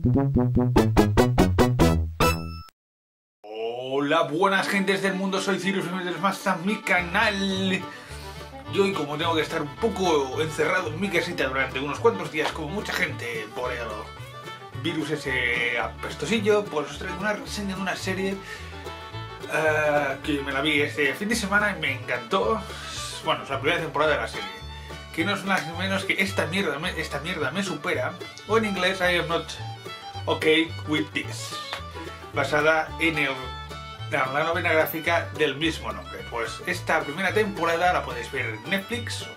Hola, buenas gentes del mundo, soy Cirus, bienvenidos más a mi canal. Y hoy, como tengo que estar un poco encerrado en mi casita durante unos cuantos días, como mucha gente por el virus ese apestosillo, pues os traigo una reseña de una serie que me la vi este fin de semana y me encantó. Bueno, es la primera temporada de la serie, que no es nada menos que esta mierda me supera, o en inglés I am not okay with this, basada en la novela gráfica del mismo nombre. Pues esta primera temporada la podéis ver en Netflix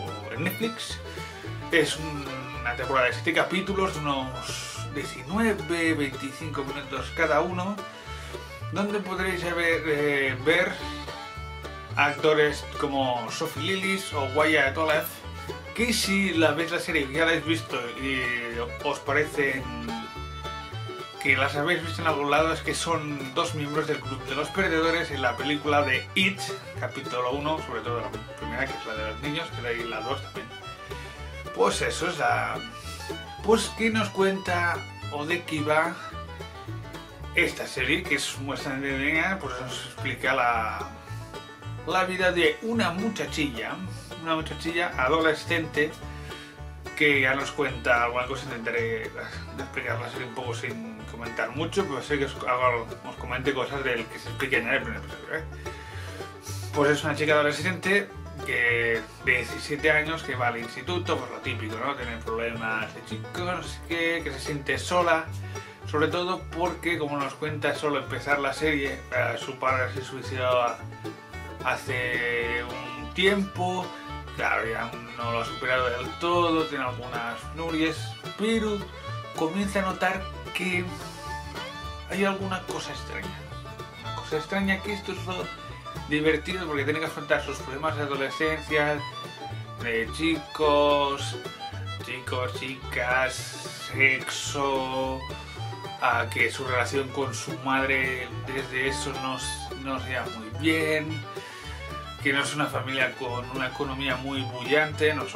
es una temporada de 7 capítulos, de unos 19-25 minutos cada uno, donde podréis ver actores como Sophie Lillis o Wyatt Oleff, que si la veis la serie ya la habéis visto y os parecen que las habéis visto en algún lado, es que son dos miembros del Club de los Perdedores en la película de It, capítulo 1, sobre todo la primera, que es la de los niños, que hay la 2 también. Pues eso es la... Pues ¿qué nos cuenta o de qué va esta serie? Que es bastante entretenida, pues nos explica la vida de una muchachilla adolescente, que ya nos cuenta alguna cosa. Intentaré explicar la serie un poco sin comentar mucho, pero sé que os comente cosas del que se explica en el primer episodio, ¿eh? Pues es una chica adolescente de 17 años que va al instituto, pues lo típico, ¿no? Tiene problemas de chicos, no sé qué, que se siente sola, sobre todo porque, como nos cuenta solo empezar la serie, su padre se suicidó hace un tiempo. Claro, ya no lo ha superado del todo, tiene algunas penurias, pero comienza a notar que hay alguna cosa extraña. Una cosa extraña, que esto es lo divertido, porque tiene que afrontar sus problemas de adolescencia, de chicos, chicas, sexo, a que su relación con su madre desde eso no se lleva muy bien, que no es una familia con una economía muy bullante, no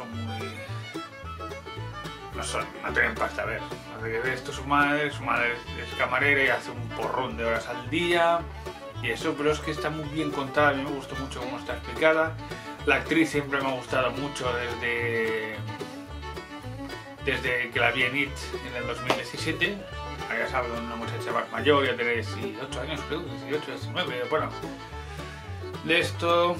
tienen pasta. A ver, esto su madre es camarera y hace un porrón de horas al día y eso, pero es que está muy bien contada. A mí me gustó mucho cómo está explicada. La actriz siempre me ha gustado mucho desde que la vi en It en el 2017. Ya sabes, una muchacha más mayor, ya tiene 18 años, creo, 18, 19, bueno. De esto,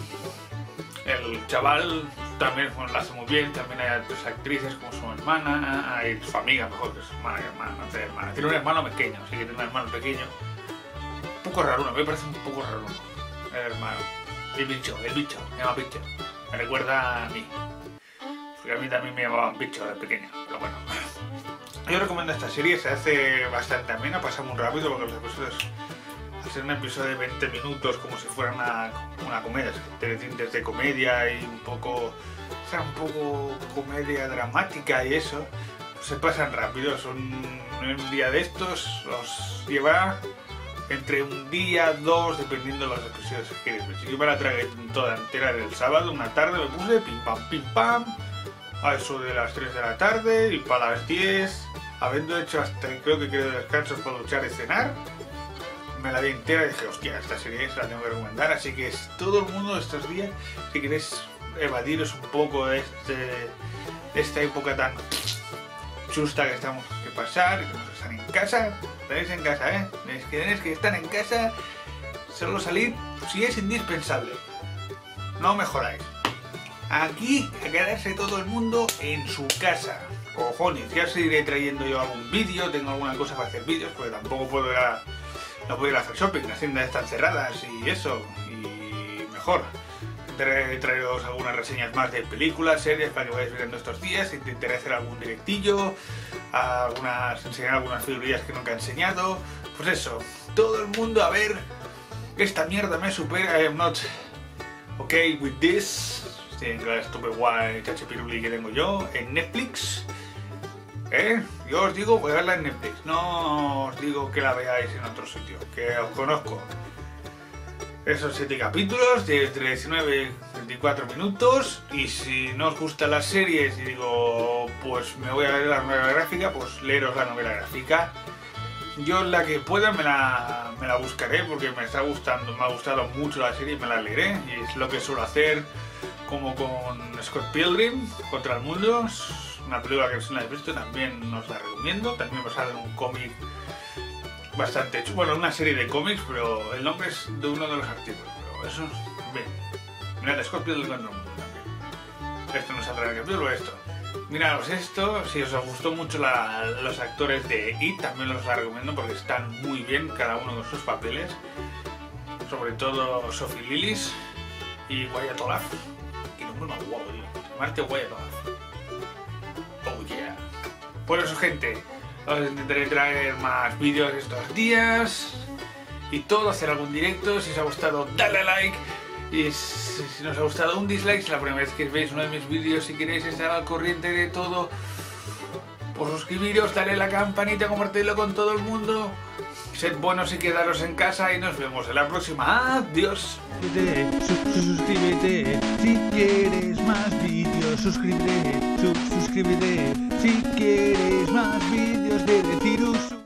el chaval también lo hace muy bien. También hay otras actrices como su hermana, hay su amiga, mejor que su hermana, tiene un hermano pequeño, sí que tiene un hermano pequeño, un poco raro, me parece un poco raro el hermano, el bicho, se llama Bicho, me recuerda a mí, porque a mí también me llamaban Bicho de pequeño, pero bueno. Yo recomiendo esta serie, se hace bastante amena, pasa muy rápido, porque los episodios, hacer un episodio de 20 minutos como si fuera una comedia, tiene tintes de comedia y un poco comedia dramática y eso, pues se pasan rápido. Un día de estos os lleva entre un día, dos, dependiendo de los episodios que queréis ver. Yo me la tragué toda entera del sábado, una tarde me puse pim pam, a eso de las 3 de la tarde, y para las 10, habiendo hecho hasta creo que descansos para duchar y cenar, me la vi entera y dije, hostia, esta serie se la tengo que recomendar. Así que todo el mundo estos días, si queréis evadiros un poco de esta época tan chusta que estamos que pasar, y tenemos que estar en casa, tenéis en casa, tenéis que estar en casa, solo salir si es indispensable, no mejoráis. Aquí a quedarse todo el mundo en su casa. Cojones, ya os iré trayendo yo algún vídeo, tengo alguna cosa para hacer vídeos, porque tampoco no puedo ir a hacer shopping, las tiendas están cerradas y eso, y mejor. Intentaré traeros algunas reseñas más de películas, series, para que vayáis viendo estos días. Intentaré hacer algún directillo, enseñar algunas figurillas que nunca he enseñado. Pues eso, todo el mundo a ver, esta mierda me supera, I am not okay with this. En la estúpida guay chachipiruli que tengo yo en Netflix, yo os digo, voy a verla en Netflix, no os digo que la veáis en otro sitio, que os conozco. Esos 7 capítulos de entre 19 y 24 minutos. Y si no os gustan las series y digo, pues me voy a leer la novela gráfica, pues leeros la novela gráfica. Yo la que pueda me la buscaré porque me está gustando, me ha gustado mucho la serie y me la leeré. Y es lo que suelo hacer, como con Scott Pilgrim contra el mundo. Es una película que si no la habéis visto también os la recomiendo. También basada en un cómic bastante chulo. Bueno, una serie de cómics, pero el nombre es de uno de los artículos. Pero eso, bien. Mirad, Scott Pilgrim contra el mundo también. Esto no saldrá en el capítulo, esto. Miraos esto, si os gustó mucho los actores de It, también los recomiendo porque están muy bien cada uno con sus papeles. Sobre todo Sophie Lillis y Wyatt Olaf. Que nombre más guapo, tío. Llamarte Wyatt Olaf. Oh yeah. Por eso, gente, os intentaré traer más vídeos estos días y todo, hacer algún directo. Si os ha gustado, dale a like. Y si no os ha gustado, un dislike. Si es la primera vez que veis uno de mis vídeos, si queréis estar al corriente de todo, por suscribiros, dale a la campanita, compartidlo con todo el mundo. Sed buenos y quedaros en casa y nos vemos en la próxima. Adiós. Suscríbete si quieres más vídeos. Suscríbete si quieres más vídeos de Cirus.